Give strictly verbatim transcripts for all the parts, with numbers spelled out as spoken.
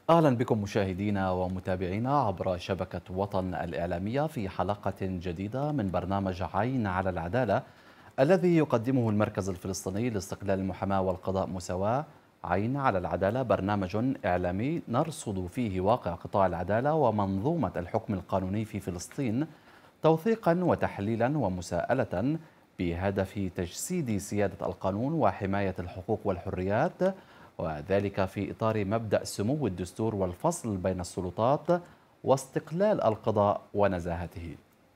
أهلا بكم مشاهدينا ومتابعينا عبر شبكة وطن الإعلامية في حلقة جديدة من برنامج عين على العدالة الذي يقدمه المركز الفلسطيني لاستقلال المحاماة والقضاء مساواة. عين على العدالة برنامج إعلامي نرصد فيه واقع قطاع العدالة ومنظومة الحكم القانوني في فلسطين توثيقا وتحليلا ومساءلة بهدف تجسيد سيادة القانون وحماية الحقوق والحريات، وذلك في إطار مبدأ سمو الدستور والفصل بين السلطات واستقلال القضاء ونزاهته.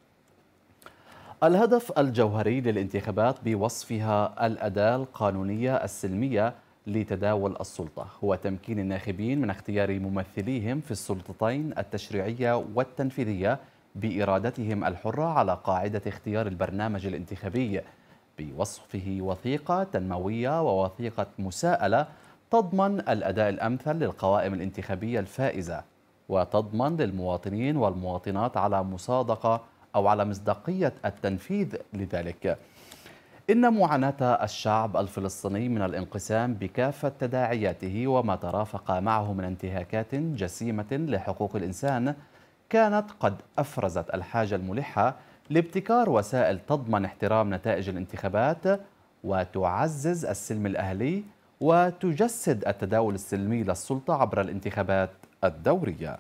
الهدف الجوهري للانتخابات بوصفها الأداة القانونية السلمية لتداول السلطة هو تمكين الناخبين من اختيار ممثليهم في السلطتين التشريعية والتنفيذية بإرادتهم الحرة على قاعدة اختيار البرنامج الانتخابي بوصفه وثيقة تنموية ووثيقة مساءلة تضمن الأداء الأمثل للقوائم الانتخابية الفائزة، وتضمن للمواطنين والمواطنات على مصادقة أو على مصداقية التنفيذ لذلك. إن معاناة الشعب الفلسطيني من الانقسام بكافة تداعياته وما ترافق معه من انتهاكات جسيمة لحقوق الإنسان كانت قد أفرزت الحاجة الملحة لابتكار وسائل تضمن احترام نتائج الانتخابات وتعزز السلم الأهلي وتجسد التداول السلمي للسلطة عبر الانتخابات الدورية.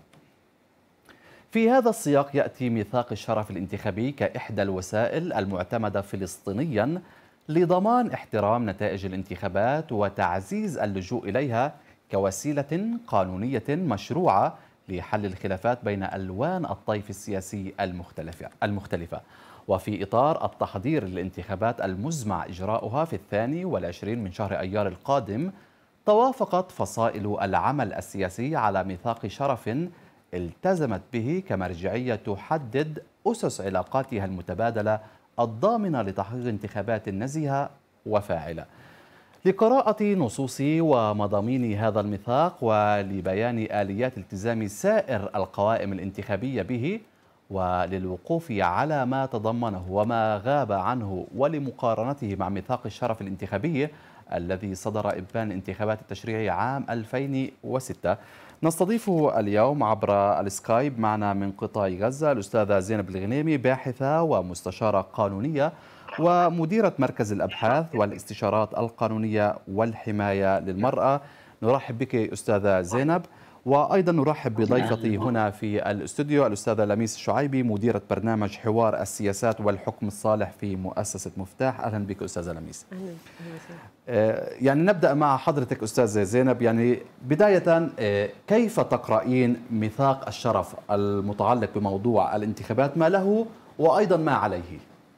في هذا السياق يأتي ميثاق الشرف الانتخابي كإحدى الوسائل المعتمدة فلسطينيا لضمان احترام نتائج الانتخابات وتعزيز اللجوء إليها كوسيلة قانونية مشروعة لحل الخلافات بين ألوان الطيف السياسي المختلفة المختلفة وفي إطار التحضير للانتخابات المزمع إجراؤها في الثاني والعشرين من شهر أيار القادم، توافقت فصائل العمل السياسي على ميثاق شرف التزمت به كمرجعية تحدد أسس علاقاتها المتبادلة الضامنة لتحقيق انتخابات نزيهة وفاعلة. لقراءة نصوص ومضامين هذا الميثاق ولبيان آليات التزام سائر القوائم الانتخابية به وللوقوف على ما تضمنه وما غاب عنه ولمقارنته مع ميثاق الشرف الانتخابي الذي صدر إبان الانتخابات التشريعية عام ألفين وستة، نستضيف اليوم عبر السكايب معنا من قطاع غزة الأستاذة زينب الغنيمي، باحثة ومستشارة قانونية ومديرة مركز الأبحاث والاستشارات القانونية والحماية للمرأة. نرحب بك أستاذة زينب، وأيضا نرحب بضيفتي هنا في الاستوديو الأستاذة لميس الشعيبي، مديرة برنامج حوار السياسات والحكم الصالح في مؤسسة مفتاح. أهلا بك أستاذة لميس. أهلا. يعني نبدأ مع حضرتك أستاذة زينب، يعني بداية كيف تقرأين ميثاق الشرف المتعلق بموضوع الانتخابات، ما له وأيضا ما عليه؟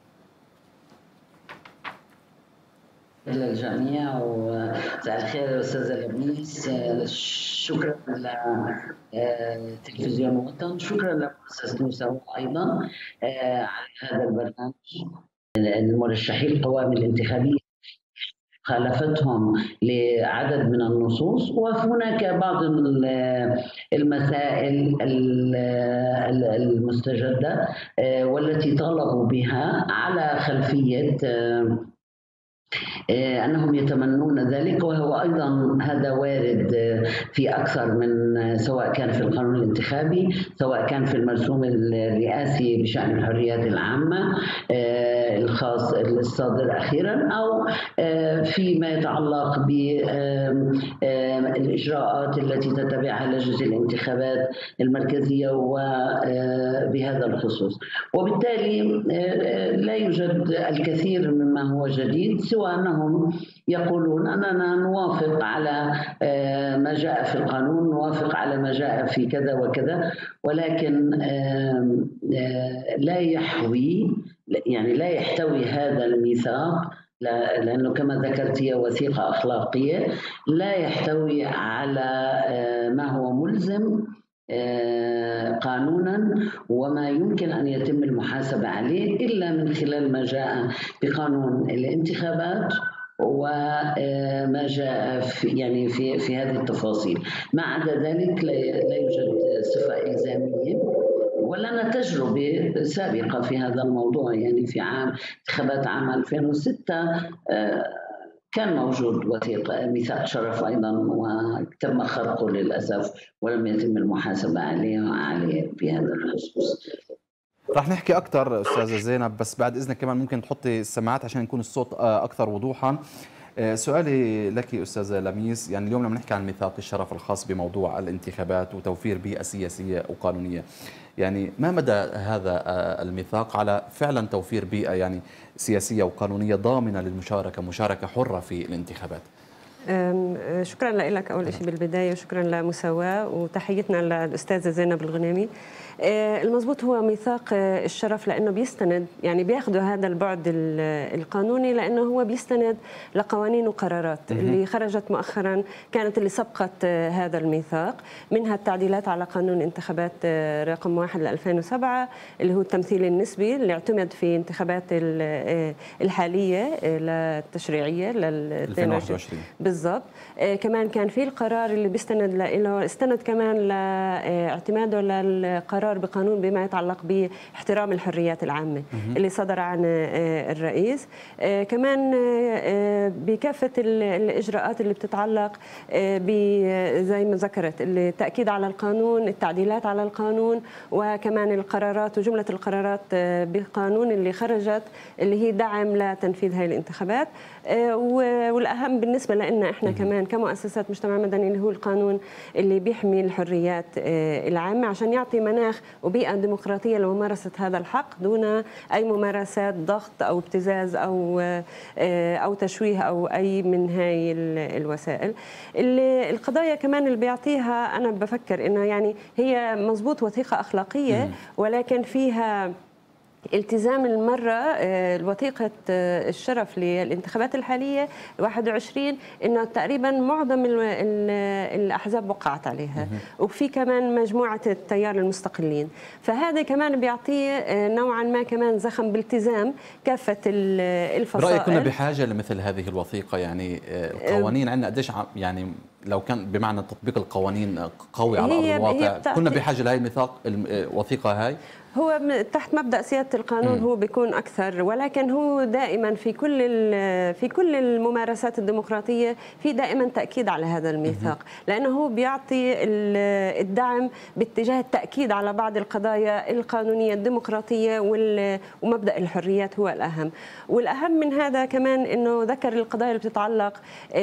للجميع ومساء الخير أستاذة لميس، شكرا لتلفزيون وطن، شكرا لمؤسسة مساواة أيضا على هذا البرنامج. المرشحين القوائم الانتخابية خالفتهم لعدد من النصوص، وهناك بعض المسائل المستجدة والتي طالبوا بها على خلفية أنهم يتمنون ذلك، وهو أيضا هذا وارد في أكثر من، سواء كان في القانون الانتخابي، سواء كان في المرسوم الرئاسي بشأن الحريات العامة الخاص الصادر أخيرا، أو فيما يتعلق بالإجراءات التي تتبعها لجنة الانتخابات المركزية وبهذا الخصوص. وبالتالي لا يوجد الكثير مما هو جديد، سوى أنهم يقولون أننا نوافق على ما جاء في القانون، نوافق على ما جاء في كذا وكذا، ولكن لا يحوي، يعني لا يحتوي هذا الميثاق، لأنه كما ذكرت هي وثيقة أخلاقية، لا يحتوي على ما هو ملزم قانونا وما يمكن أن يتم المحاسبة عليه إلا من خلال ما جاء بقانون الانتخابات وما جاء في يعني في في هذه التفاصيل. ما عدا ذلك لا يوجد صفة إلزامية، ولنا تجربة سابقة في هذا الموضوع. يعني في عام انتخابات عام ألفين وستة كان موجود وثيقة ميثاق شرف أيضا وتم خرقه للأسف ولم يتم المحاسبة عليه عليه في هذا الخصوص. رح نحكي أكثر أستاذة زينب، بس بعد إذنك كمان ممكن تحطي السماعات عشان يكون الصوت آه، أكثر وضوحا. آه، سؤالي لك أستاذة لميس، يعني اليوم لما نحكي عن ميثاق الشرف الخاص بموضوع الانتخابات وتوفير بيئة سياسية وقانونية، يعني ما مدى هذا آه، الميثاق على فعلا توفير بيئة يعني سياسية وقانونية ضامنة للمشاركة، مشاركة حرة في الانتخابات؟ أم، شكرا لك أول شيء بالبداية، شكرا لمساواة وتحيتنا للأستاذة زينب الغنيمي. أه، المضبوط هو ميثاق أه، الشرف، لأنه بيستند يعني بياخذوا هذا البعد ال- القانوني، لأنه هو بيستند لقوانين وقرارات اللي خرجت مؤخرا، كانت اللي سبقت أه، هذا الميثاق، منها التعديلات على قانون الانتخابات أه، رقم واحد ل ألفين وسبعة اللي هو التمثيل النسبي اللي اعتمد في انتخابات ال- أه، الحالية أه، للتشريعية لل ألفين وواحد وعشرين بالضبط. آه كمان كان في القرار اللي بيستند له، استند كمان لاعتماده للقرار بقانون بما يتعلق باحترام الحريات العامة اللي صدر عن آه الرئيس. آه كمان آه بكافة الإجراءات اللي بتتعلق آه زي ما ذكرت التأكيد على القانون، التعديلات على القانون، وكمان القرارات وجملة القرارات آه بقانون اللي خرجت اللي هي دعم لتنفيذ هذه الانتخابات. آه والأهم بالنسبة لنا احنا كمان كمؤسسات مجتمع مدني اللي هو القانون اللي بيحمي الحريات العامة عشان يعطي مناخ وبيئة ديمقراطية لممارسة هذا الحق دون أي ممارسات ضغط أو ابتزاز أو أو تشويه أو أي من هاي الوسائل. القضايا كمان اللي بيعطيها أنا بفكر إنه يعني هي مزبوط وثيقة أخلاقية، ولكن فيها التزام المرة وثيقة الشرف للانتخابات الحالية واحد وعشرين إنه تقريبا معظم الأحزاب وقعت عليها، وفي كمان مجموعة التيار المستقلين، فهذا كمان بيعطيه نوعا ما كمان زخم بالتزام كافة الفصائل. برأيك كنا بحاجة لمثل هذه الوثيقة؟ يعني القوانين عندنا قديش يعني لو كان بمعنى تطبيق القوانين قوي على أرض الواقع كنا بحاجة لهي الميثاق الوثيقة هاي؟ هو تحت مبدأ سيادة القانون هو بيكون أكثر، ولكن هو دائما في كل في كل الممارسات الديمقراطية في دائما تأكيد على هذا الميثاق، لأنه هو بيعطي الدعم باتجاه التأكيد على بعض القضايا القانونية الديمقراطية، ومبدأ الحريات هو الأهم. والأهم من هذا كمان أنه ذكر القضايا اللي بتتعلق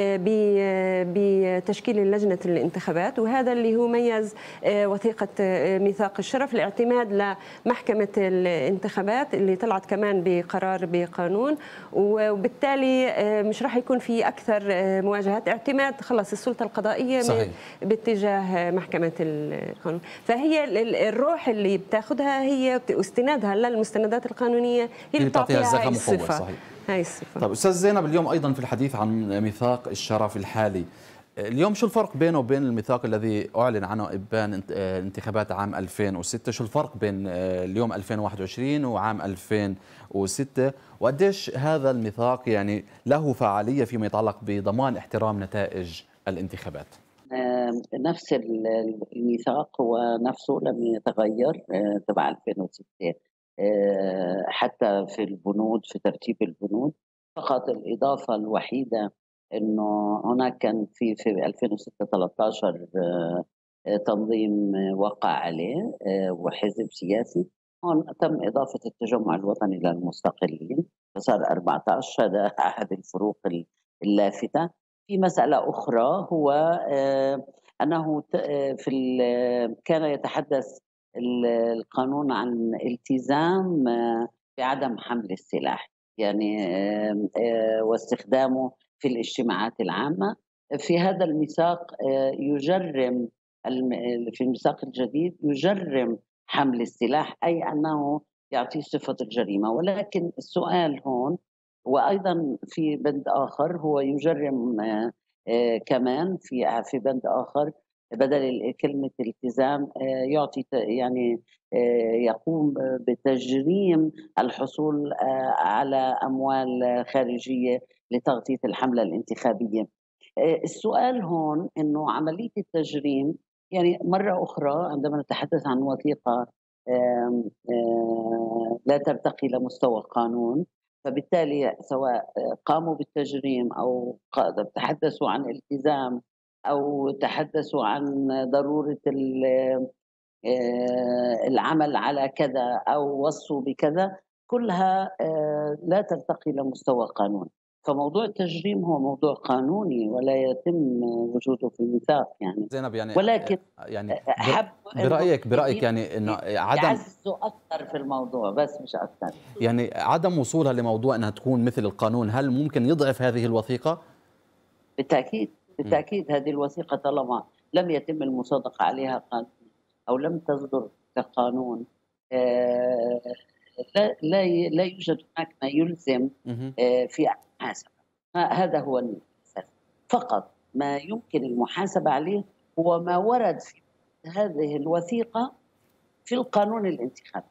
بتشكيل لجنة الانتخابات، وهذا اللي هو ميز وثيقة ميثاق الشرف الاعتماد ل محكمة الانتخابات اللي طلعت كمان بقرار بقانون، وبالتالي مش راح يكون في أكثر مواجهات، اعتماد خلص السلطة القضائية صحيح. باتجاه محكمة القانون. فهي الروح اللي بتاخذها هي واستنادها للمستندات القانونية هي اللي بتعطيها هاي الصفة. صحيح. هاي الصفة. طيب أستاذ زينب، اليوم أيضا في الحديث عن ميثاق الشرف الحالي، اليوم شو الفرق بينه وبين الميثاق الذي أعلن عنه إبان انتخابات عام ألفين وستة؟ شو الفرق بين اليوم ألفين وواحد وعشرين وعام ألفين وستة؟ وقديش هذا الميثاق يعني له فعالية فيما يتعلق بضمان احترام نتائج الانتخابات؟ نفس الميثاق هو نفسه لم يتغير تبع ألفين وستة، حتى في البنود، في ترتيب البنود فقط. الإضافة الوحيدة انه هناك كان في في ألفين وستة ثلاثة عشر تنظيم وقع عليه وحزب سياسي، هون تم اضافه التجمع الوطني للمستقلين فصار أربعة عشر. هذا احد الفروق اللافته. في مساله اخرى هو انه في كان يتحدث القانون عن التزام بعدم حمل السلاح يعني واستخدامه في الاجتماعات العامة. في هذا الميثاق يجرم، في الميثاق الجديد يجرم حمل السلاح، أي أنه يعطيه صفة الجريمة. ولكن السؤال هون، وأيضا في بند آخر هو يجرم كمان في في بند آخر بدل كلمة التزام يعطي يعني يقوم بتجريم الحصول على أموال خارجية لتغطية الحملة الانتخابية. السؤال هون أنه عملية التجريم يعني مرة أخرى عندما نتحدث عن وثيقة لا ترتقي لمستوى القانون، فبالتالي سواء قاموا بالتجريم أو تحدثوا عن التزام أو تحدثوا عن ضرورة العمل على كذا أو وصوا بكذا، كلها لا ترتقي لمستوى قانوني. فموضوع التجريم هو موضوع قانوني ولا يتم وجوده في ميثاق يعني. زينب يعني ولكن يعني أحب برأيك برأيك يعني انه عدم يعززوا اكثر في الموضوع بس مش اكثر. يعني عدم وصولها لموضوع انها تكون مثل القانون، هل ممكن يضعف هذه الوثيقة؟ بالتأكيد بالتأكيد هذه الوثيقة طالما لم يتم المصادقة عليها قانون أو لم تصدر كقانون، آه لا لا لا يوجد هناك ما يلزم آه في المحاسبة. هذا هو الأساس. فقط ما يمكن المحاسبة عليه هو ما ورد في هذه الوثيقة في القانون الانتخابي،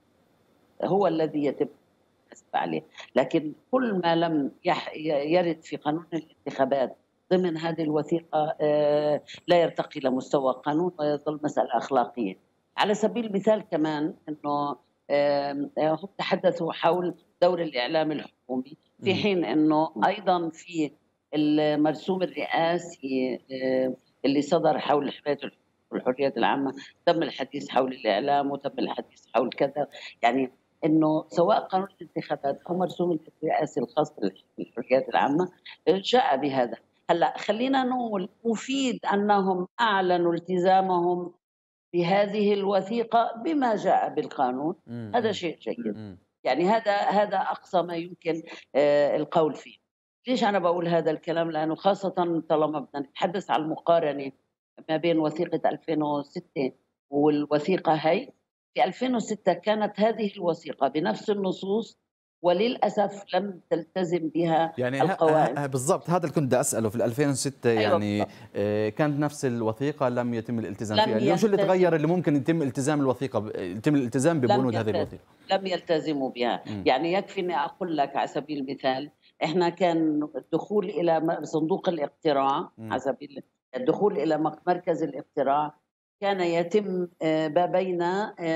هو الذي يتم المحاسبة عليه. لكن كل ما لم يرد في قانون الانتخابات ضمن هذه الوثيقة لا يرتقي لمستوى قانون ويظل مسألة أخلاقية. على سبيل المثال كمان أنه هم تحدثوا حول دور الإعلام الحكومي، في حين أنه أيضا في المرسوم الرئاسي اللي صدر حول حماية والحريات العامة تم الحديث حول الإعلام وتم الحديث حول كذا. يعني انه سواء قانون الانتخابات او مرسوم الرئاسي الخاص بالحريات العامه جاء بهذا. هلا خلينا نقول مفيد انهم اعلنوا التزامهم بهذه الوثيقه بما جاء بالقانون، هذا شيء جيد. يعني هذا هذا اقصى ما يمكن القول فيه. ليش انا بقول هذا الكلام؟ لانه خاصه طالما بدنا نتحدث عن المقارنه ما بين وثيقه ألفين وستة والوثيقه هي. في ألفين وستة كانت هذه الوثيقة بنفس النصوص وللأسف لم تلتزم بها يعني القواعد. بالضبط هذا اللي كنت أسأله. في ألفين وستة يعني أيوة كانت نفس الوثيقة لم يتم الالتزام فيها. اليوم شو اللي تغير اللي ممكن يتم التزام الوثيقة يتم الالتزام ببنود هذه الوثيقة؟ لم يلتزموا بها. م. يعني يكفي اني اقول لك على سبيل المثال احنا كان الدخول الى صندوق الاقتراع، على سبيل الدخول الى مركز الاقتراع كان يتم بين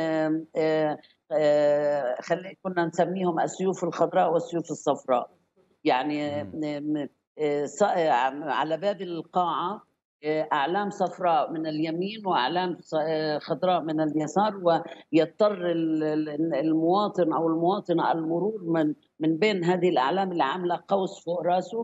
خلي كنا نسميهم السيوف الخضراء والسيوف الصفراء. يعني على باب القاعة أعلام صفراء من اليمين وأعلام خضراء من اليسار، ويضطر المواطن أو المواطنة المرور من من بين هذه الأعلام اللي عاملة قوس فوق راسه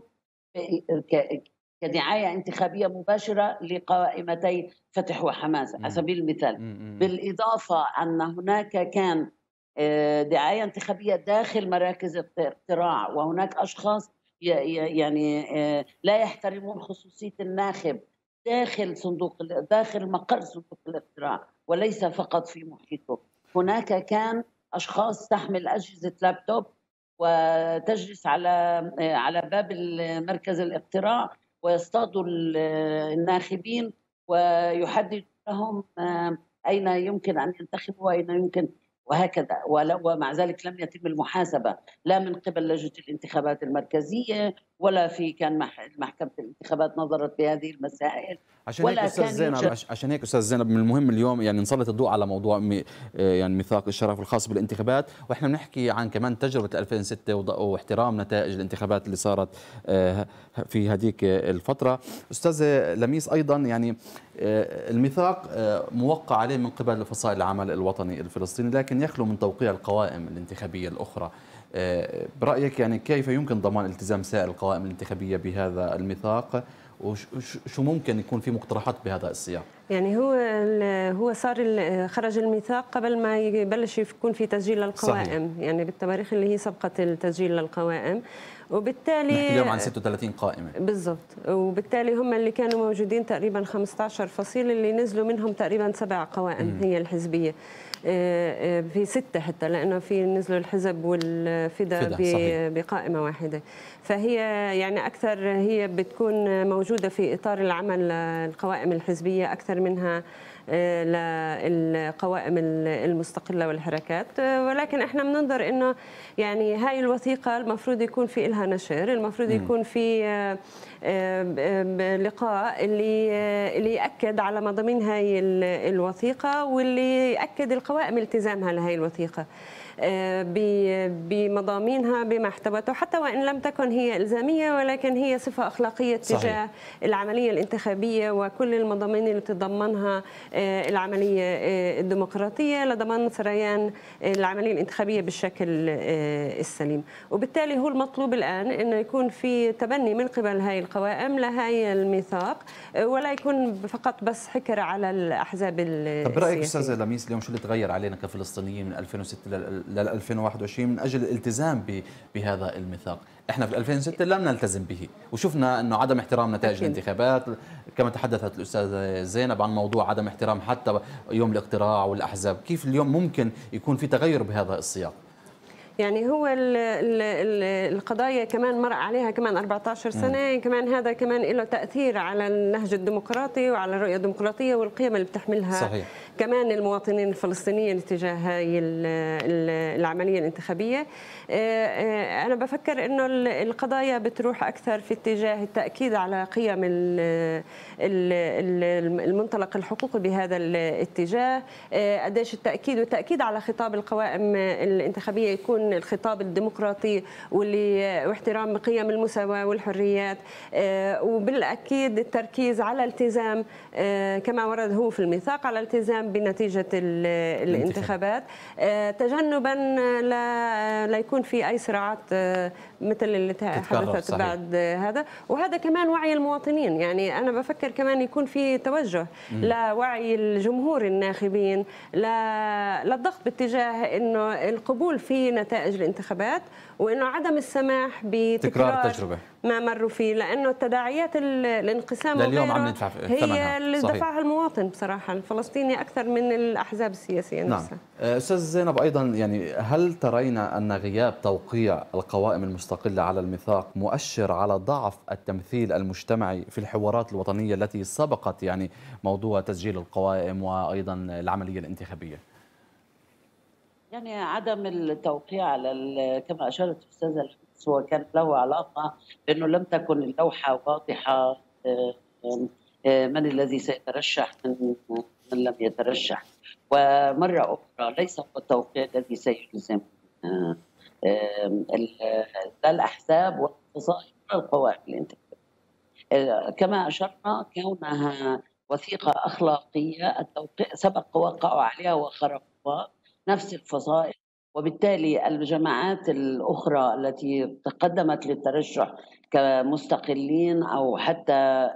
كدعاية انتخابية مباشرة لقائمتي فتح وحماس على سبيل المثال. بالإضافة أن هناك كان دعاية انتخابية داخل مراكز الاقتراع، وهناك أشخاص يعني لا يحترمون خصوصية الناخب داخل صندوق داخل مقر صندوق الاقتراع وليس فقط في محيطه. هناك كان أشخاص تحمل أجهزة لابتوب وتجلس على على باب مركز الاقتراع ويصطادوا الناخبين ويحدد لهم أين يمكن أن ينتخبوا وأين يمكن وهكذا. ومع ذلك لم يتم المحاسبة لا من قبل لجنة الانتخابات المركزية ولا في كان محكمة الانتخابات نظرت بهذه المسائل. عشان هيك استاذ زينب عشان هيك استاذ زينب من المهم اليوم يعني نسلط الضوء على موضوع مي يعني ميثاق الشرف الخاص بالانتخابات، واحنا بنحكي عن كمان تجربه ألفين وستة واحترام نتائج الانتخابات اللي صارت في هذيك الفتره. استاذ لميس ايضا يعني الميثاق موقع عليه من قبل فصائل العمل الوطني الفلسطيني، لكن يخلو من توقيع القوائم الانتخابيه الاخرى. برايك يعني كيف يمكن ضمان التزام سائر القوائم الانتخابيه بهذا الميثاق، وشو ممكن يكون في مقترحات بهذا السياق؟ يعني هو هو صار خرج الميثاق قبل ما يبلش يكون في تسجيل للقوائم. صحيح. يعني بالتواريخ اللي هي سبقت التسجيل للقوائم، وبالتالي نحكي اليوم عن ستة وثلاثين قائمة بالضبط. وبالتالي هم اللي كانوا موجودين تقريبا خمسة عشر فصيل، اللي نزلوا منهم تقريبا سبع قوائم م. هي الحزبية، في ستة حتى لأنه في نزلوا الحزب والفدا بقائمة واحدة. فهي يعني أكثر هي بتكون موجودة في إطار العمل القوائم الحزبية أكثر منها للقوائم المستقلة والحركات. ولكن احنا بننظر انه يعني هاي الوثيقة المفروض يكون في لها نشر، المفروض يكون في لقاء اللي اللي يأكد على مضامين هاي الوثيقة واللي يأكد القوائم التزامها لهي الوثيقة. بمضامينها بما احتوته، حتى وإن لم تكن هي إلزامية، ولكن هي صفة أخلاقية تجاه صحيح. العملية الانتخابية وكل المضامين اللي تتضمنها العملية الديمقراطية لضمان سريان العملية الانتخابية بالشكل السليم. وبالتالي هو المطلوب الآن أنه يكون في تبني من قبل هاي القوائم لهاي الميثاق، ولا يكون فقط بس حكر على الأحزاب السياسية. طب برأيك أستاذة لميس اليوم شو اللي تغير علينا كفلسطينيين من ألفين وستة لل ألفين وواحد وعشرين من أجل الالتزام بهذا الميثاق؟ احنا في ألفين وستة لم نلتزم به وشفنا انه عدم احترام نتائج أكيد. الانتخابات، كما تحدثت الأستاذة زينب عن موضوع عدم احترام حتى يوم الاقتراع والأحزاب، كيف اليوم ممكن يكون في تغير بهذا السياق؟ يعني هو ال ال القضايا كمان مر عليها كمان أربعة عشر سنة، كمان هذا كمان له تأثير على النهج الديمقراطي وعلى الرؤية الديمقراطية والقيم اللي بتحملها صحيح. كمان المواطنين الفلسطينيين تجاه هاي العملية الانتخابية. أنا بفكر إنه القضايا بتروح أكثر في اتجاه التأكيد على قيم المنطلق الحقوقي بهذا الاتجاه، قديش التأكيد والتأكيد على خطاب القوائم الانتخابية يكون الخطاب الديمقراطي واللي واحترام قيم المساواة والحريات، وبالأكيد التركيز على التزام كما ورد هو في الميثاق على التزام بنتيجة الانتخابات، تجنبا لا لا يكون في أي صراعات مثل اللي حدثت بعد هذا. وهذا كمان وعي المواطنين، يعني أنا بفكر كمان يكون في توجه م. لوعي الجمهور الناخبين للضغط باتجاه إنه القبول في نتائج الانتخابات، وإنه عدم السماح بتكرار التجربة ما مروا فيه، لأنه التداعيات الانقسام لليوم عم ندفع هي اللي دفعها المواطن بصراحة الفلسطيني أكثر من الأحزاب السياسية نفسها. نعم. أستاذ زينب، أيضا يعني هل ترين أن غياب توقيع القوائم المستقلة على الميثاق مؤشر على ضعف التمثيل المجتمعي في الحوارات الوطنية التي سبقت يعني موضوع تسجيل القوائم وأيضا العملية الانتخابية؟ يعني عدم التوقيع على كما أشارت الأستاذة لميس هو كان له علاقة بأنه لم تكن اللوحة واضحة من الذي سيترشح من من لم يترشح، ومرة أخرى ليس هو التوقيع الذي سيلزم لا الأحزاب ولا الفصائل ولا القوائم الانتخابية. كما أشرنا كونها وثيقة أخلاقية، التوقيع سبق ووقعوا عليها وخرقوها نفس الفصائل، وبالتالي الجماعات الأخرى التي تقدمت للترشح كمستقلين أو حتى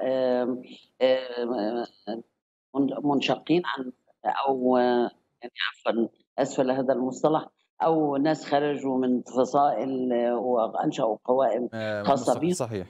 منشقين عن أو يعني عفوا أسفل هذا المصطلح أو ناس خرجوا من فصائل وأنشأوا قوائم خاصة بهم صحيح،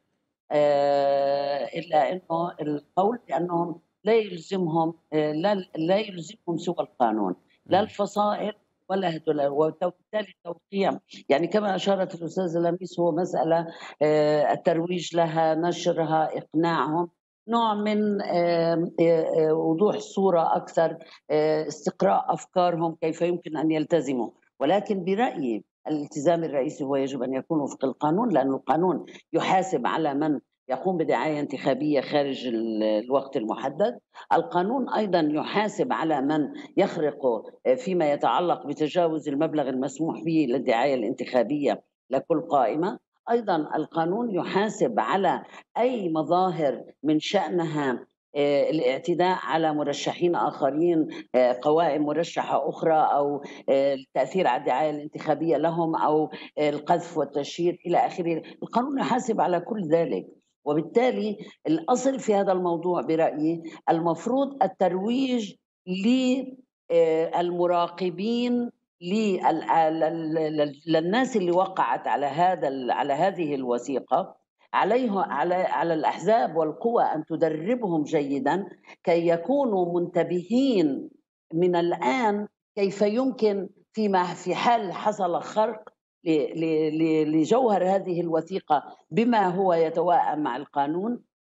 إلا أنه القول بأنهم لا يلزمهم لا لا يلزمهم سوى القانون، لا الفصائل ولا هدول، وبالتالي التوقيع يعني كما أشارت الأستاذة لميس هو مسألة الترويج لها، نشرها، إقناعهم، نوع من وضوح الصورة أكثر، استقراء أفكارهم كيف يمكن أن يلتزموا. ولكن برأيي الالتزام الرئيسي هو يجب أن يكون وفق القانون، لأن القانون يحاسب على من يقوم بدعاية انتخابية خارج الوقت المحدد. القانون أيضا يحاسب على من يخرق فيما يتعلق بتجاوز المبلغ المسموح به للدعاية الانتخابية لكل قائمة. أيضا القانون يحاسب على أي مظاهر من شأنها الاعتداء على مرشحين آخرين، قوائم مرشحة أخرى، أو التأثير على الدعاية الانتخابية لهم، أو القذف والتشهير إلى آخره. القانون يحاسب على كل ذلك، وبالتالي الأصل في هذا الموضوع برأيي المفروض الترويج للمراقبين للناس اللي وقعت على هذا على هذه الوثيقة، عليه على على الأحزاب والقوى أن تدربهم جيدا كي يكونوا منتبهين من الآن كيف يمكن فيما في حال حصل خرق لجوهر هذه الوثيقة بما هو يتوائم مع القانون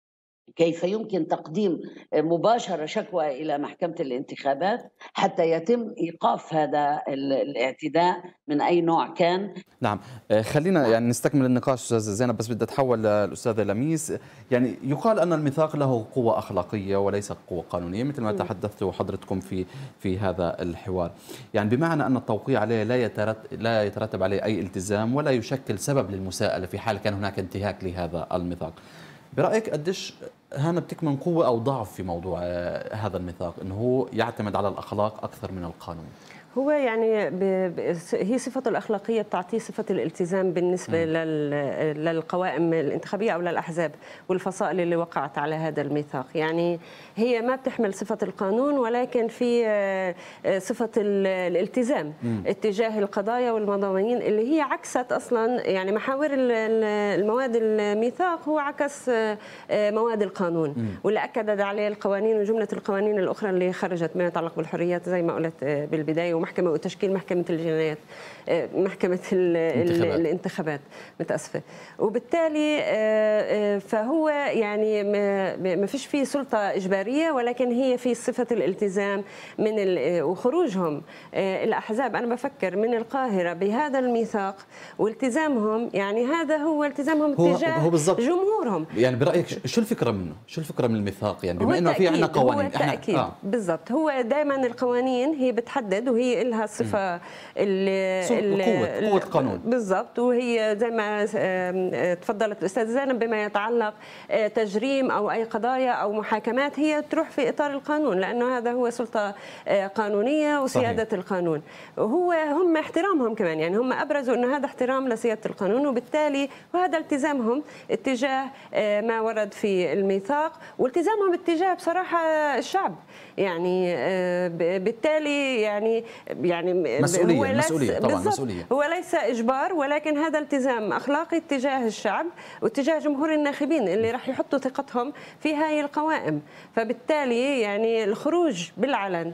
كيف يمكن تقديم مباشرة شكوى إلى محكمة الانتخابات حتى يتم إيقاف هذا ال الاعتداء من أي نوع كان. نعم. آه، خلينا نعم. يعني نستكمل النقاش أستاذة زينب، بس بدي أتحول للأستاذة لميس. يعني يقال أن الميثاق له قوة أخلاقية وليس قوة قانونية مثل ما مم. تحدثتوا حضرتكم في في هذا الحوار، يعني بمعنى أن التوقيع عليه لا يترتب لا يترتب عليه أي التزام ولا يشكل سبب للمساءلة في حال كان هناك انتهاك لهذا الميثاق. برأيك قديش هنا بتكمن قوة أو ضعف في موضوع آه، هذا الميثاق، أنه هو يعتمد على الأخلاق أكثر من القانون؟ هو يعني ب... ب... هي صفته الأخلاقية بتعطيه صفة الالتزام بالنسبة مم. لل... للقوائم الانتخابية أو الأحزاب والفصائل اللي وقعت على هذا الميثاق. يعني هي ما بتحمل صفة القانون، ولكن في آه، آه، صفة ال... الالتزام مم. اتجاه القضايا والمضامين اللي هي عكست أصلا يعني محاور ال- ال- المواد الميثاق، هو عكس آه، آه، مواد القانون، مم. واللي أكدت عليه القوانين وجملة القوانين الأخرى اللي خرجت ما يتعلق بالحريات زي ما قلت آه، بالبداية، ومحكمة وتشكيل محكمة الجنايات، آه، محكمة ال- ال- انتخابات. الانتخابات، متأسفة. وبالتالي آه، آه، فهو يعني ما ما فيش فيه سلطة إجبارية، ولكن هي في صفة الالتزام من ال- آه، وخروجهم آه، الأحزاب أنا بفكر من القاهرة بهذا الميثاق والتزامهم، يعني هذا هو التزامهم هو اتجاه هو بالضبط. جمهورهم. يعني برأيك ش- شو الفكرة منه؟ شو الفكرة من الميثاق؟ يعني هو بما انه في عندنا التأكيد، هو قوانين احنا التأكيد اه بالضبط. هو دائما القوانين هي بتحدد، وهي لها الصفة اللي سل- قوة قوة القانون. بالضبط. وهي زي ما آم، تفضلت الأستاذ زينب بما يتعلق آه، تجريم أو أي قضايا أو محاكمات، هي تروح في إطار القانون، لأنه هذا هو سلطة آه، قانونية وسيادة صحيح. القانون. وهو هم احترامهم كمان، يعني هم أبرزوا أنه هذا احترام لسيادة القانون، وبالتالي وهذا التزامهم اتجاه آه، ما ورد في الميثاق، والتزامهم اتجاه بصراحة الشعب. يعني آه، ب- بالتالي يعني يعني مسؤولية، هو ليس مسؤولية طبعا، بالضبط، مسؤولية. هو ليس إجبار، ولكن هذا التزام أخلاقي اتجاه الشعب واتجاه جمهور الناخبين اللي راح يحطوا ثقتهم في هاي القوائم. فبالتالي يعني الخروج بالعلن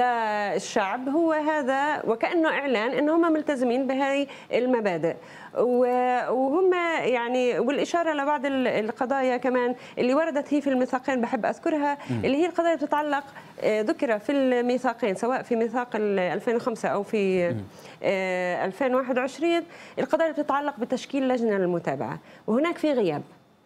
للشعب هو هذا وكأنه إعلان إن هم ملتزمين بهاي المبادئ. و- وهم يعني والإشارة لبعض ال- القضايا كمان اللي وردت هي في الميثاقين بحب أذكرها، اللي هي القضايا بتتعلق آه، ذكر في الميثاقين سواء في ميثاق ال ألفين وخمسة أو في آه، ألفين وواحد وعشرين، القضايا بتتعلق بتشكيل لجنة للمتابعة، وهناك في غياب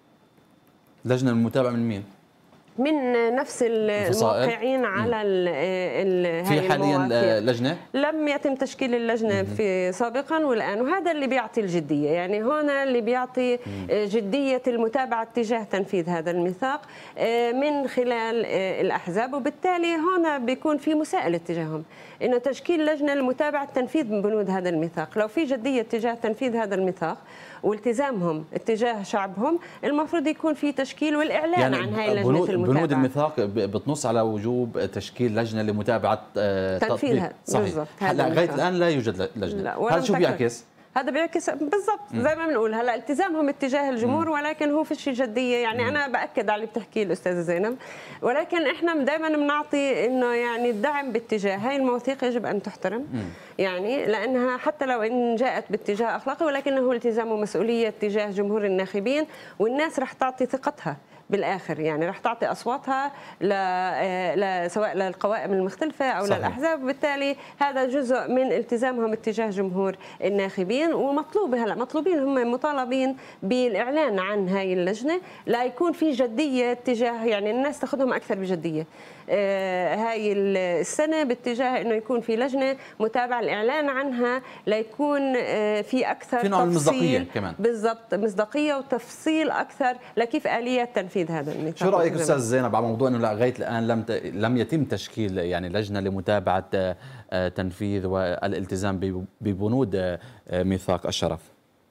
لجنة المتابعة من مين؟ من نفس الفصائل؟ الموقعين على ال ال في هاي حاليا المواثيق. لجنة؟ لم يتم تشكيل اللجنة في سابقا والآن، وهذا اللي بيعطي الجدية. يعني هنا اللي بيعطي جدية المتابعة تجاه تنفيذ هذا الميثاق من خلال الأحزاب، وبالتالي هنا بيكون في مساءلة تجاههم إنه تشكيل لجنة لمتابعة تنفيذ بنود هذا الميثاق. لو في جدية تجاه تنفيذ هذا الميثاق والتزامهم اتجاه شعبهم، المفروض يكون في تشكيل والإعلان يعني عن هاي لجنة بنود المتابعة. بنود الميثاق ب- بتنص على وجوب تشكيل لجنة لمتابعة آه، تنفيذها. تطبيق. صحيح. بالضبط. هلا هذا لغاية الميثاق. الآن لا يوجد ل- لجنة. لا، هذا شو ولم تكن. بيعكس؟ هذا بيعكس بالضبط زي ما بنقول هلا التزامهم اتجاه الجمهور، ولكن هو فيش جديه. يعني انا باكد على اللي بتحكيه الاستاذه زينب، ولكن احنا دائما بنعطي انه يعني الدعم باتجاه هاي المواثيق يجب ان تحترم، يعني لانها حتى لو ان جاءت باتجاه اخلاقي، ولكنه التزام ومسؤوليه اتجاه جمهور الناخبين، والناس رح تعطي ثقتها بالاخر، يعني رح تعطي اصواتها ل... ل... سواء للقوائم المختلفه او صحيح. للاحزاب، وبالتالي هذا جزء من التزامهم اتجاه جمهور الناخبين. ومطلوب هلا مطلوبين هم مطالبين بالاعلان عن هاي اللجنه، لا يكون في جديه اتجاه يعني الناس تاخذهم اكثر بجديه آه هاي السنه باتجاه انه يكون في لجنه متابعه، الاعلان عنها ليكون آه في اكثر في نوع من تفصيل المصداقية كمان. بالضبط، مصداقيه وتفصيل اكثر لكيف اليات تنفيذ هذا الميثاق. شو رايك استاذ زينب على موضوع انه لغايه الان لم ت... لم يتم تشكيل يعني لجنه لمتابعه آه، تنفيذ والالتزام ب- ببنود آه، ميثاق الشرف؟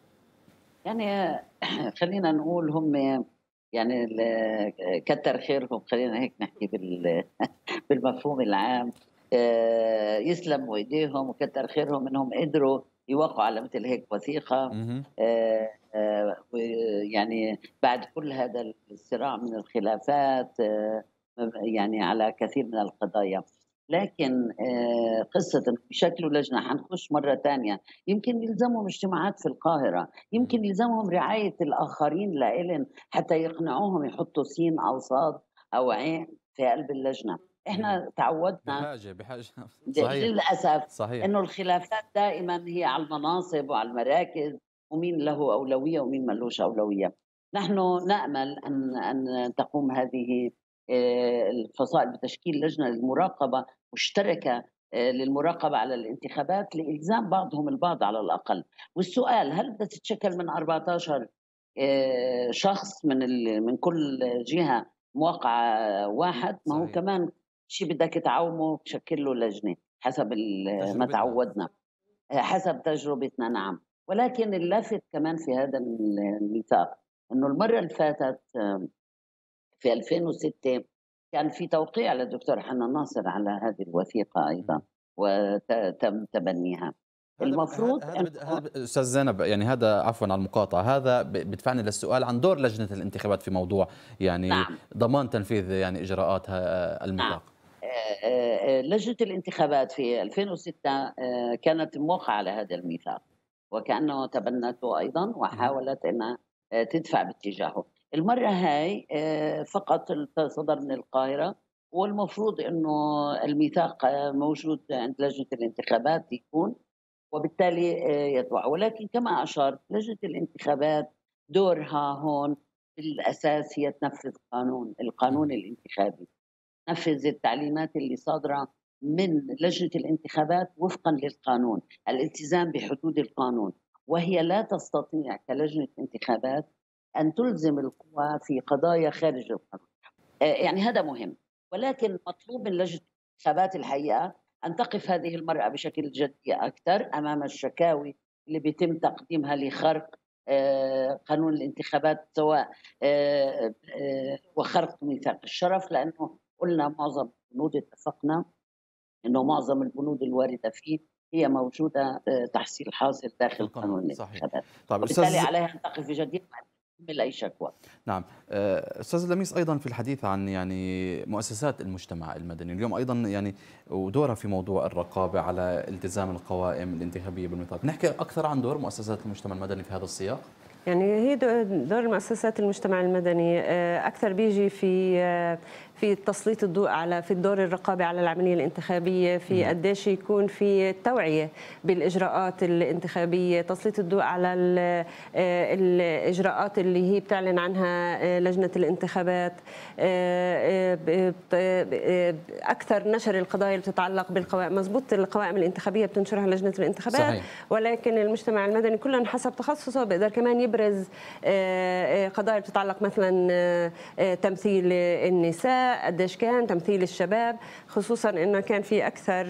يعني خلينا نقول هم يعني ال- كتر خيرهم، خلينا هيك نحكي بال- بالمفهوم العام. آه، يسلموا ايديهم وكتر خيرهم انهم قدروا يوقعوا على مثل هيك وثيقه. مهم. آه، آه، ويعني بعد كل هذا الصراع من الخلافات، آه، يعني على كثير من القضايا. لكن آه، قصة إنه يشكلوا لجنة حنخش مرة تانية، يمكن يلزمهم اجتماعات في القاهرة، مهم. يمكن يلزمهم رعاية الآخرين لإلن حتى يقنعوهم يحطوا سين أو صاد أو عين في قلب اللجنة. مهم. إحنا تعودنا بحاجة بحاجة ل- صحيح. للأسف صحيح. إنه الخلافات دائما هي على المناصب وعلى المراكز، ومين له أولوية ومين ملوش أولوية. نحن نأمل أن أن تقوم هذه آه، الفصائل بتشكيل لجنة للمراقبة مشتركة آه، للمراقبة على الانتخابات لإلزام بعضهم البعض على الأقل. والسؤال، هل بدها تتشكل من أربعة عشر آه، شخص من ال- من كل جهة موقعة واحد؟ ما هو صحيح. كمان شيء بدك تعومه تشكل له لجنة حسب ال- ما تجربتنا. تعودنا، حسب تجربتنا. نعم. ولكن اللافت كمان في هذا الميثاق انه المره اللي فاتت في ألفين وستة كان في توقيع للدكتور حنان ناصر على هذه الوثيقه ايضا مهم. وتم تبنيها. هذا ب... هذا المفروض هذا بد... هذا انه ب... استاذ زينب، يعني هذا عفوا على المقاطعه، هذا ب... بدفعني للسؤال عن دور لجنه الانتخابات في موضوع يعني نعم. ضمان تنفيذ يعني اجراءات ه- نعم. الميثاق. آه، آه، آه، لجنه الانتخابات في ألفين وستة آه، كانت موقعه على هذا الميثاق، وكأنه تبنته أيضا مهم. وحاولت أنها آه، تدفع باتجاهه. المرة هاي آه، فقط صدر من القاهرة، والمفروض أنه الميثاق آه، موجود عند لجنة الانتخابات يكون، وبالتالي آه، يطبع. ولكن كما أشرت، لجنة الانتخابات دورها هون بالأساس هي تنفذ قانون القانون مهم. الانتخابي، تنفذ التعليمات اللي صادرة من لجنة الانتخابات وفقا للقانون، الالتزام بحدود القانون. وهي لا تستطيع كلجنة انتخابات أن تلزم القوى في قضايا خارج القانون. آه، يعني هذا مهم. ولكن مطلوب من لجنة الانتخابات الحقيقة أن تقف هذه المرأة بشكل جدي أكثر أمام الشكاوي اللي بيتم تقديمها لخرق آه، قانون الانتخابات، سواء آه، آه، وخرق ميثاق الشرف، لأنه قلنا معظم البنود اتفقنا أنه معظم البنود الواردة فيه هي موجودة آه، تحصيل حاصل في داخل قانون القانون صحيح. الانتخابات. طيب وبالتالي استاذ. عليها أن تقف بجدية مع تحمل أي شكوى. نعم. آه، استاذ لميس، ايضا في الحديث عن يعني مؤسسات المجتمع المدني اليوم ايضا يعني ودورها في موضوع الرقابه على التزام القوائم الانتخابيه بالميثاق، نحكي اكثر عن دور مؤسسات المجتمع المدني في هذا السياق. يعني هي دور مؤسسات المجتمع المدني اكثر بيجي في في تسليط الضوء على في الدور الرقابي على العمليه الانتخابيه، في قديش يكون في توعيه بالاجراءات الانتخابيه، تسليط الضوء على الاجراءات اللي هي بتعلن عنها لجنه الانتخابات، اكثر نشر القضايا اللي بتتعلق بالقوائم. مضبوط، القوائم الانتخابيه بتنشرها لجنه الانتخابات صحيح. ولكن المجتمع المدني كلهم حسب تخصصه بيقدر كمان يبرز قضايا بتتعلق مثلا تمثيل النساء، قديش كان تمثيل الشباب، خصوصا انه كان في اكثر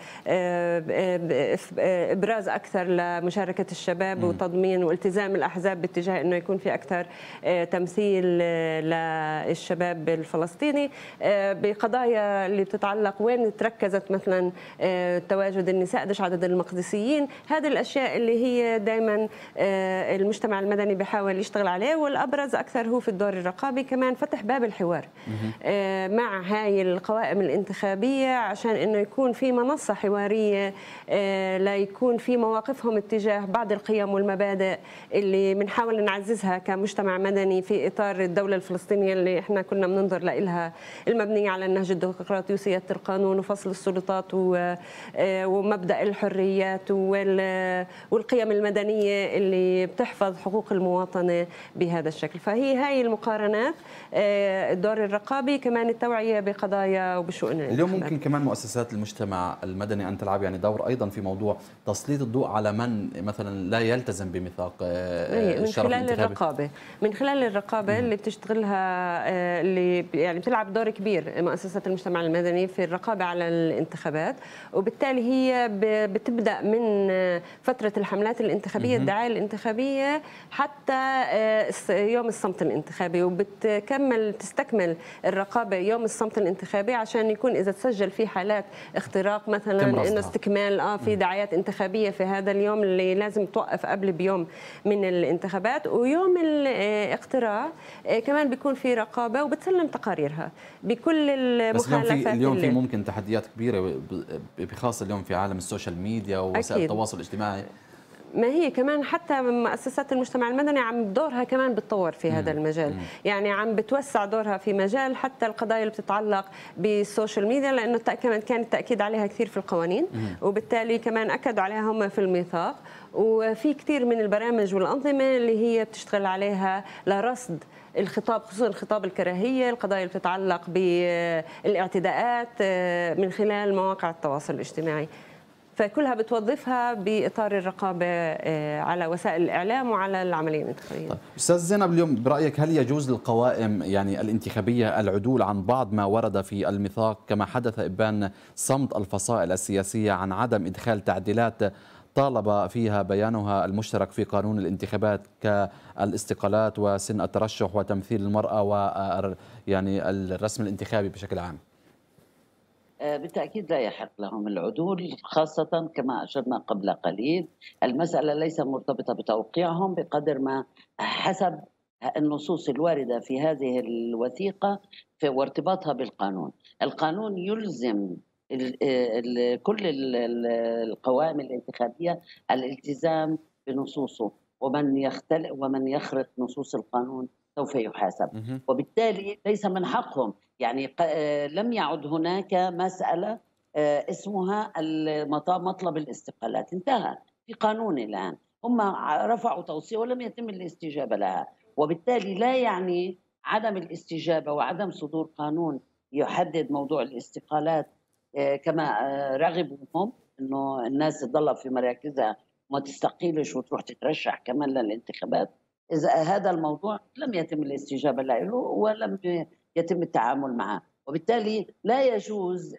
ابراز اكثر لمشاركه الشباب وتضمين والتزام الاحزاب باتجاه انه يكون في اكثر تمثيل للشباب الفلسطيني بقضايا اللي بتتعلق وين تركزت مثلا تواجد النساء، قديش عدد المقدسيين. هذه الاشياء اللي هي دائما المجتمع المدني بيحاول يشتغل عليه، والابرز اكثر هو في الدور الرقابي. كمان فتح باب الحوار مع هاي القوائم الانتخابية عشان انه يكون في منصة حوارية لا يكون في مواقفهم اتجاه بعض القيم والمبادئ اللي بنحاول نعززها كمجتمع مدني في اطار الدولة الفلسطينية اللي احنا كنا بننظر لها، المبنية على النهج الديمقراطي وسيادة القانون وفصل السلطات ومبدأ الحريات والقيم المدنية اللي بتحفظ حقوق المواطنة بهذا الشكل. فهي هاي المقارنات، الدور الرقابي، كمان التوعية بقضايا وبشؤون اليوم ممكن كمان مؤسسات المجتمع المدني أن تلعب يعني دور أيضا في موضوع تسليط الضوء على من مثلا لا يلتزم بميثاق الشرف من خلال الانتخابي. الرقابة من خلال الرقابة مم. اللي بتشتغلها، اللي يعني بتلعب دور كبير مؤسسات المجتمع المدني في الرقابة على الانتخابات، وبالتالي هي بتبدأ من فترة الحملات الانتخابية، الدعاية الانتخابية، حتى يوم الصمت الانتخابي، وبتكمل تستكمل الرقابة رقابه يوم الصمت الانتخابي عشان يكون اذا تسجل في حالات اختراق مثلا انه استكمال اه في دعايات انتخابيه في هذا اليوم اللي لازم توقف قبل بيوم من الانتخابات. ويوم الاقتراع كمان بيكون في رقابه وبتسلم تقاريرها بكل المخالفات. بس اليوم في اليوم في ممكن تحديات كبيره بخاصه اليوم في عالم السوشيال ميديا ووسائل التواصل الاجتماعي. ما هي كمان حتى مؤسسات المجتمع المدني عم دورها كمان بتطور في هذا المجال، يعني عم بتوسع دورها في مجال حتى القضايا اللي بتتعلق بالسوشيال ميديا، لانه كمان كان التاكيد عليها كثير في القوانين وبالتالي كمان اكدوا عليها هم في الميثاق. وفي كثير من البرامج والانظمه اللي هي بتشتغل عليها لرصد الخطاب، خصوصا خطاب الكراهيه، القضايا اللي بتتعلق بالاعتداءات من خلال مواقع التواصل الاجتماعي. فكلها بتوظفها باطار الرقابه على وسائل الاعلام وعلى العمليه الانتخابيه. طيب استاذ زينب، اليوم برايك هل يجوز للقوائم يعني الانتخابيه العدول عن بعض ما ورد في الميثاق كما حدث ابان صمت الفصائل السياسيه عن عدم ادخال تعديلات طالب فيها بيانها المشترك في قانون الانتخابات كالاستقالات وسن الترشح وتمثيل المراه و يعني الرسم الانتخابي بشكل عام؟ بالتأكيد لا يحق لهم العدول، خاصة كما أشرنا قبل قليل المسألة ليس مرتبطة بتوقيعهم بقدر ما حسب النصوص الواردة في هذه الوثيقة وارتباطها بالقانون. القانون يلزم ال ال كل ال القوائم الانتخابية الالتزام بنصوصه، ومن يختلف ومن يخرق نصوص القانون سوف يحاسب، وبالتالي ليس من حقهم. يعني لم يعد هناك مسألة اسمها مطلب الاستقالات، انتهى في قانون الآن. هم رفعوا توصية ولم يتم الاستجابة لها، وبالتالي لا يعني عدم الاستجابة وعدم صدور قانون يحدد موضوع الاستقالات كما رغبوا هم انه الناس تضل في مراكزها وما تستقيلش وتروح تترشح كمان للانتخابات. إذا هذا الموضوع لم يتم الاستجابة له ولم يتم التعامل معه، وبالتالي لا يجوز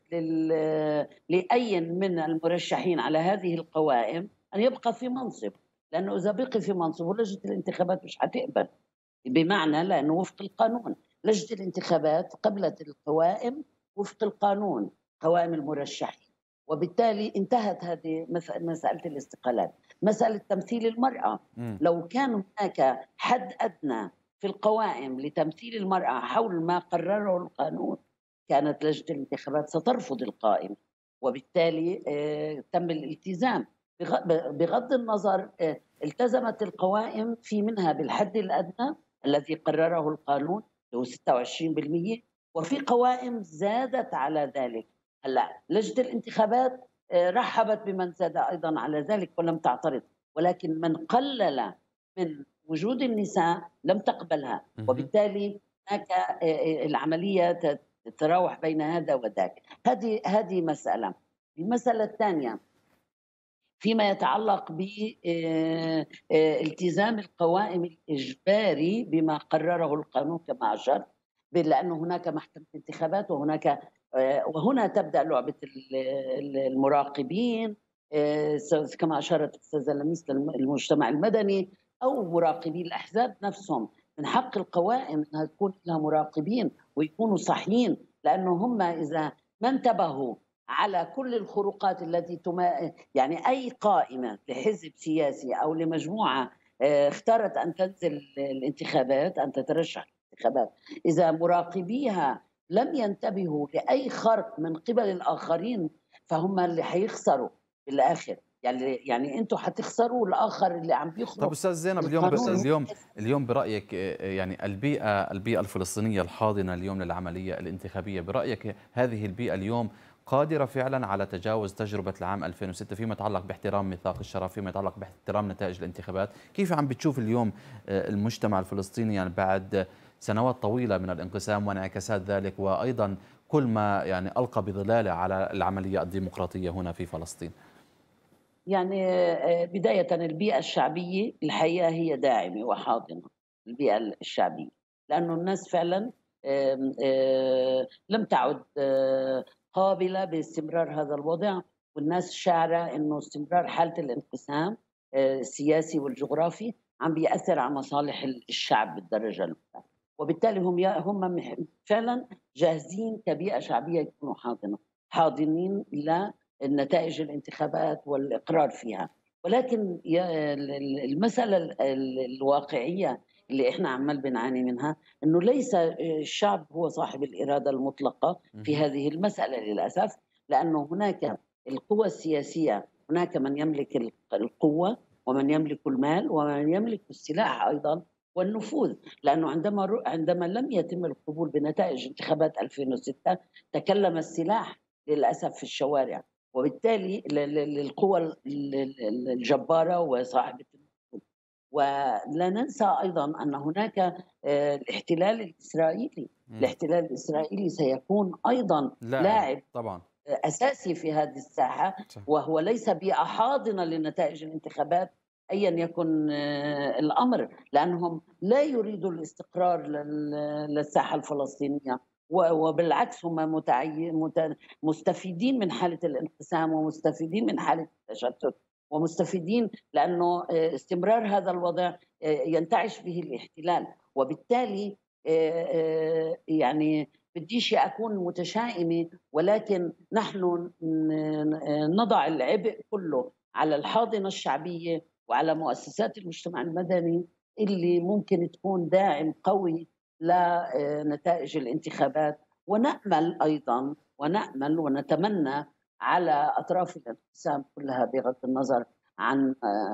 لأي من المرشحين على هذه القوائم أن يبقى في منصب، لأنه إذا بقي في منصب ولجنة الانتخابات مش هتقبل، بمعنى لأنه وفق القانون لجنة الانتخابات قبلت القوائم وفق القانون قوائم المرشحين، وبالتالي انتهت هذه مسألة الاستقالات. مسألة تمثيل المرأة، لو كان هناك حد أدنى في القوائم لتمثيل المرأة حول ما قرره القانون كانت لجنة الانتخابات سترفض القائمة، وبالتالي اه تم الالتزام. بغض النظر اه التزمت القوائم في منها بالحد الأدنى الذي قرره القانون اللي هو ستة وعشرين بالمئة، وفي قوائم زادت على ذلك. هلا لجنة الانتخابات رحبت بمن زاد أيضا على ذلك ولم تعترض، ولكن من قلل من وجود النساء لم تقبلها، وبالتالي هناك العملية تتراوح بين هذا وذاك. هذه هذه مسألة. المسألة الثانية فيما يتعلق بالتزام القوائم الإجباري بما قرره القانون كما أشرت، لأنه هناك محكمة انتخابات وهناك وهنا تبدأ لعبة المراقبين كما أشارت الأستاذة لميس المجتمع المدني أو مراقبي الأحزاب نفسهم. من حق القوائم أنها تكون لها مراقبين ويكونوا صحيين، لأنه هم إذا ما انتبهوا على كل الخروقات التي تما يعني أي قائمة لحزب سياسي أو لمجموعة اختارت أن تنزل الانتخابات أن تترشح الانتخابات، إذا مراقبيها لم ينتبهوا لأي خرق من قبل الآخرين فهم اللي حيخسروا بالآخر. يعني يعني انتم حتخسروا الاخر اللي عم بيخرج. طب استاذ زينب، اليوم اليوم اليوم برايك يعني البيئه البيئه الفلسطينيه الحاضنه اليوم للعمليه الانتخابيه، برايك هذه البيئه اليوم قادره فعلا على تجاوز تجربه العام ألفين وستة فيما يتعلق باحترام ميثاق الشرف، فيما يتعلق باحترام نتائج الانتخابات؟ كيف عم بتشوف اليوم المجتمع الفلسطيني يعني بعد سنوات طويله من الانقسام وانعكاسات ذلك، وايضا كل ما يعني القى بظلاله على العمليه الديمقراطيه هنا في فلسطين؟ يعني بداية البيئة الشعبية الحقيقة هي داعمة وحاضنة، البيئة الشعبية، لأنه الناس فعلا لم تعد قابلة باستمرار هذا الوضع، والناس شاعرة أنه استمرار حالة الانقسام السياسي والجغرافي عم بيأثر على مصالح الشعب بالدرجة الأولى. وبالتالي هم هم فعلا جاهزين كبيئة شعبية يكونوا حاضنة حاضنين لنتائج الانتخابات والإقرار فيها. ولكن المسألة الواقعية اللي احنا عمال بنعاني منها انه ليس الشعب هو صاحب الإرادة المطلقة في هذه المسألة للأسف، لأنه هناك القوى السياسية، هناك من يملك القوة ومن يملك المال ومن يملك السلاح أيضا والنفوذ، لأنه عندما عندما لم يتم القبول بنتائج انتخابات ألفين وستة تكلم السلاح للأسف في الشوارع، وبالتالي للقوى الجبارة وصاحبة النفوذ. ولا ننسى أيضا أن هناك الاحتلال الإسرائيلي م. الاحتلال الإسرائيلي سيكون أيضا لاعب, لاعب طبعا أساسي في هذه الساحة، وهو ليس بيئة حاضنة لنتائج الانتخابات أيا يكن الأمر، لأنهم لا يريدوا الاستقرار للساحة الفلسطينية، وبالعكس هم مستفيدين من حالة الانقسام ومستفيدين من حالة التشتت ومستفيدين لأنه استمرار هذا الوضع ينتعش به الاحتلال. وبالتالي يعني بديش أكون متشائمة، ولكن نحن نضع العبء كله على الحاضنة الشعبية وعلى مؤسسات المجتمع المدني اللي ممكن تكون داعم قوي لنتائج الانتخابات. ونأمل أيضا ونأمل ونتمنى على أطراف الانقسام كلها بغض النظر عن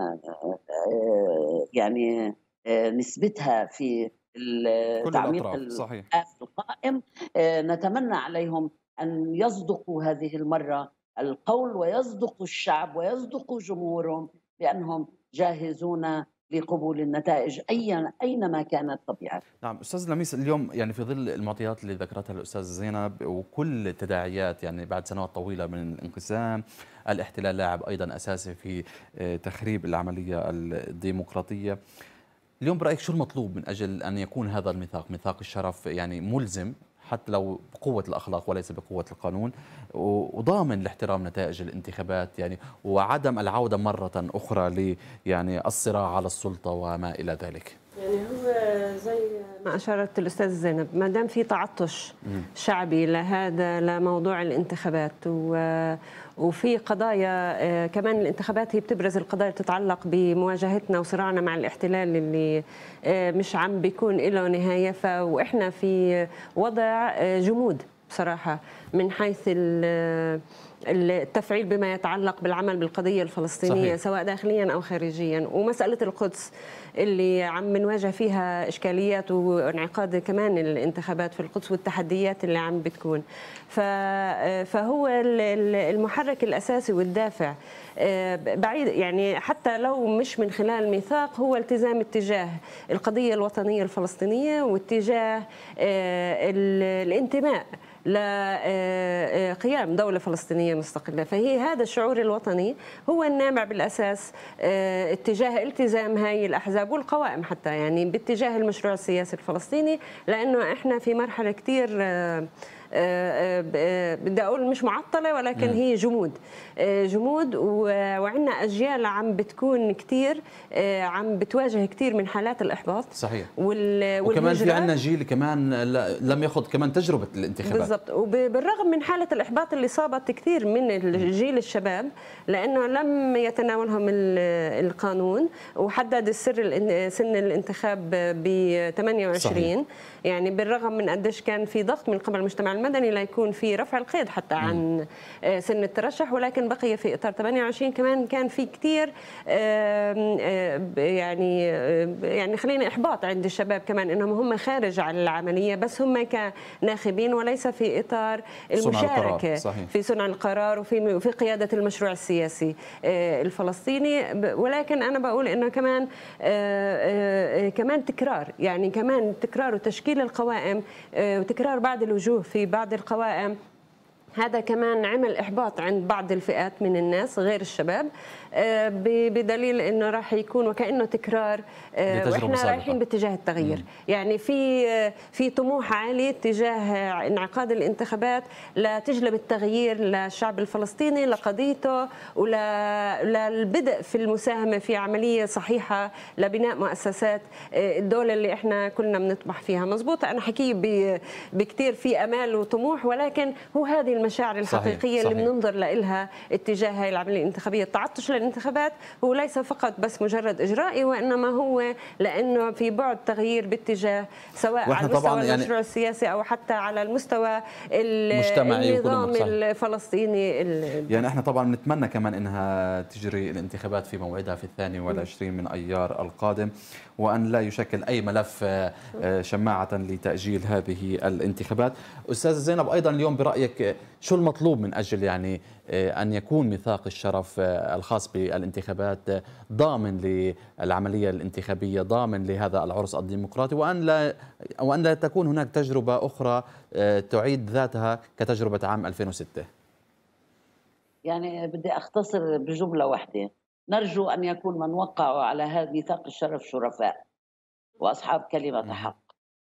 يعني نسبتها في تعميق القائم، نتمنى عليهم أن يصدقوا هذه المرة القول ويصدقوا الشعب ويصدقوا جمهورهم بأنهم جاهزون لقبول النتائج أي أينما كانت طبيعة. نعم أستاذ لميس، اليوم يعني في ظل المعطيات اللي ذكرتها الأستاذ زينب وكل التداعيات يعني بعد سنوات طويلة من الانقسام، الاحتلال لاعب أيضا أساسي في تخريب العملية الديمقراطية، اليوم برأيك شو المطلوب من أجل أن يكون هذا الميثاق ميثاق الشرف يعني ملزم حتى لو بقوة الأخلاق وليس بقوة القانون، وضامن لاحترام نتائج الانتخابات يعني وعدم العودة مرة أخرى ل يعني الصراع على السلطة وما إلى ذلك؟ يعني هو زي ما أشارت الأستاذ زينب، ما دام في تعطش شعبي لهذا لموضوع الانتخابات وفي قضايا كمان الانتخابات هي بتبرز القضايا تتعلق بمواجهتنا وصراعنا مع الاحتلال اللي مش عم بيكون له نهاية، فإحنا في وضع جمود بصراحة من حيث التفعيل بما يتعلق بالعمل بالقضية الفلسطينية صحيح. سواء داخليا أو خارجيا. ومسألة القدس اللي عم نواجه فيها إشكاليات وانعقاد كمان الانتخابات في القدس والتحديات اللي عم بتكون، فهو المحرك الأساسي والدافع بعيد يعني حتى لو مش من خلال الميثاق، هو التزام اتجاه القضية الوطنية الفلسطينية واتجاه الانتماء لقيام دولة فلسطينية مستقلة. فهي هذا الشعور الوطني هو النابع بالأساس اتجاه التزام هاي الأحزاب والقوائم حتى يعني باتجاه المشروع السياسي الفلسطيني، لأنه إحنا في مرحلة كتير بدي أقول مش معطلة ولكن هي جمود جمود وعندنا أجيال عم بتكون كتير عم بتواجه كتير من حالات الإحباط صحيح وال... وكمان في عندنا جيل كمان لم ياخذ كمان تجربة الانتخابات بالضبط، وبالرغم من حالة الإحباط اللي صابت كثير من الجيل الشباب لأنه لم يتناولهم القانون وحدد السر سن الانتخاب ب ثمانية وعشرين صحيح. يعني بالرغم من قديش كان في ضغط من قبل المجتمع المدني ليكون في رفع القيد حتى عن سن الترشح، ولكن بقي في إطار ثمانية وعشرين. كمان كان في كثير يعني يعني خلينا إحباط عند الشباب كمان إنهم هم خارج عن العملية، بس هم كناخبين وليس في إطار المشاركة صنع في صنع القرار وفي في قيادة المشروع السياسي الفلسطيني. ولكن أنا بقول إنه كمان كمان تكرار يعني كمان تكرار وتشكيل القوائم وتكرار بعض الوجوه في بعض القوائم هذا كمان عمل إحباط عند بعض الفئات من الناس غير الشباب، بدليل انه راح يكون وكانه تكرار، واحنا رايحين باتجاه التغيير. مم. يعني في في طموح عالي تجاه انعقاد الانتخابات لتجلب التغيير للشعب الفلسطيني، لقضيته وللبدء في المساهمه في عمليه صحيحه لبناء مؤسسات الدوله اللي احنا كلنا بنطمح فيها. مظبوط، انا حكي بكثير في امال وطموح، ولكن هو هذه المشاعر الحقيقيه صحيح. اللي صحيح. بننظر لها اتجاه هاي العمليه الانتخابيه. التعطش الانتخابات هو ليس فقط بس مجرد إجرائي، وإنما هو لأنه في بعد تغيير باتجاه سواء على المستوى يعني المشروع السياسي أو حتى على المستوى النظام الفلسطيني. يعني احنا طبعا بنتمنى كمان انها تجري الانتخابات في موعدها في الثاني والعشرين من أيار القادم، وأن لا يشكل أي ملف شماعة لتأجيل هذه الانتخابات. أستاذة زينب، أيضا اليوم برأيك شو المطلوب من أجل يعني أن يكون ميثاق الشرف الخاص بالانتخابات ضامن للعملية الانتخابية، ضامن لهذا العرس الديمقراطي، وأن لا وأن لا تكون هناك تجربة أخرى تعيد ذاتها كتجربة عام ألفين وستة؟ يعني بدي أختصر بجملة واحدة، نرجو أن يكون من وقعوا على هذا ميثاق الشرف شرفاء وأصحاب كلمة حق،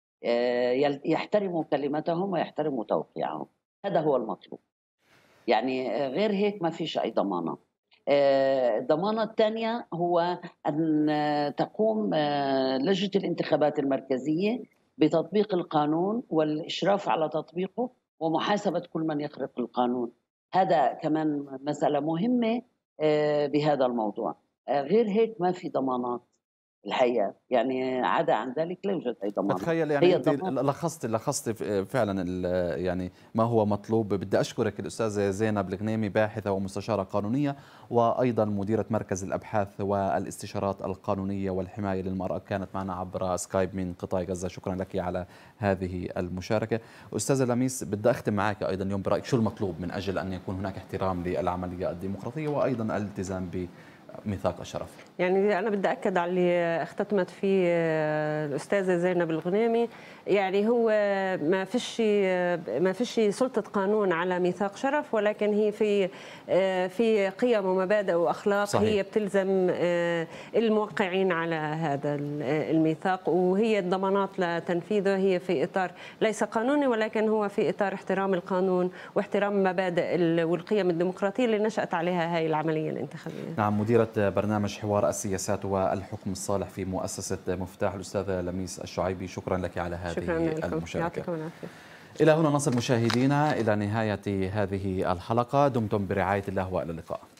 يحترموا كلمتهم ويحترموا توقيعهم، هذا هو المطلوب. يعني غير هيك ما فيش أي ضمانة. الضمانة الثانية هو أن تقوم لجنة الانتخابات المركزية بتطبيق القانون والإشراف على تطبيقه ومحاسبة كل من يخرق القانون. هذا كمان مسألة مهمة بهذا الموضوع. غير هيك ما في ضمانات الحقيقة، يعني عدا عن ذلك لا يوجد أي ضمان. تخيل يعني انت لخصت لخصت فعلا يعني ما هو مطلوب. بدي اشكرك الاستاذه زينب الغنيمي، باحثه ومستشاره قانونيه وايضا مديره مركز الابحاث والاستشارات القانونيه والحمايه للمراه، كانت معنا عبر سكايب من قطاع غزه. شكرا لك على هذه المشاركه. استاذه لميس، بدي اختم معك ايضا اليوم برايك شو المطلوب من اجل ان يكون هناك احترام للعمليه الديمقراطيه وايضا الالتزام ب ميثاق الشرف؟ يعني أنا بدي أكد على اللي اختتمت فيه الأستاذة زينب الغنيمي. يعني هو ما فيش ما فيش سلطة قانون على ميثاق شرف، ولكن هي في في قيم ومبادئ وأخلاق صحيح. هي بتلزم الموقعين على هذا الميثاق، وهي الضمانات لتنفيذه هي في إطار ليس قانوني، ولكن هو في إطار احترام القانون واحترام مبادئ والقيم الديمقراطية اللي نشأت عليها هاي العملية الانتخابية. نعم، مديرة برنامج حوار السياسات والحكم الصالح في مؤسسة مفتاح الأستاذة لميس الشعيبي، شكرا لك على هذه المشاركة. يعطيكم العافية. إلى هنا نصل مشاهدينا إلى نهاية هذه الحلقة، دمتم برعاية الله وإلى اللقاء.